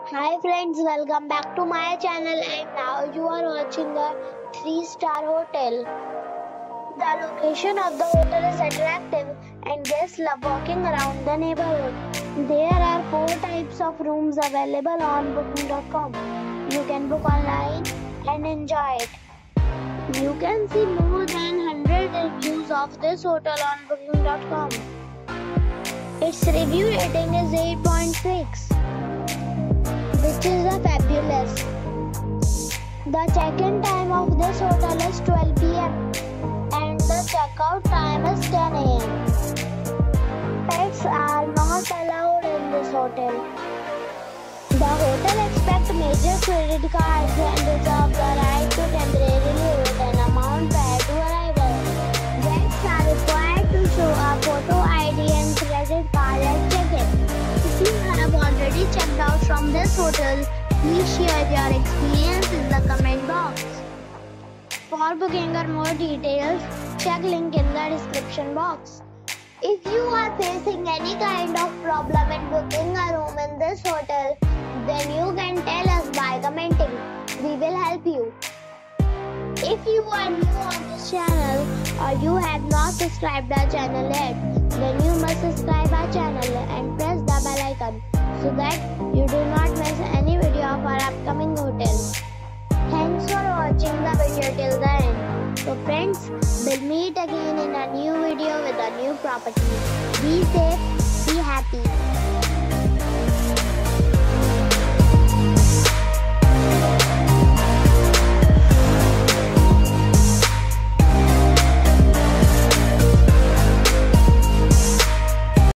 Hi friends, welcome back to my channel and now you are watching a 3-star hotel. The location of the hotel is attractive and guests love walking around the neighborhood. There are 4 types of rooms available on booking.com. You can book online and enjoy it. You can see more than 100 reviews of this hotel on booking.com. Its review rating is 8.6. which is fabulous. The check-in time of this hotel is 12 p.m. and the check-out time is 10 a.m. Pets are not allowed in this hotel. The hotel accepts major credit cards and reserves the right to temporarily hold an amount prior to arrival. Guests are required to show a photo ID and credit card at check-in. If you have already checked out from this hotel, please share your experience in the comment box. For booking or more details, check link in the description box. If you are facing any kind of problem in booking a room in this hotel, then you can tell us by commenting. We will help you. If you are new on this channel or you have not subscribed our channel yet, then you must subscribe our channel and press the bell icon so that you do not miss any video of our upcoming hotels. Thanks for watching the video till the end. So friends, we'll meet again in a new video with a new property. Be safe.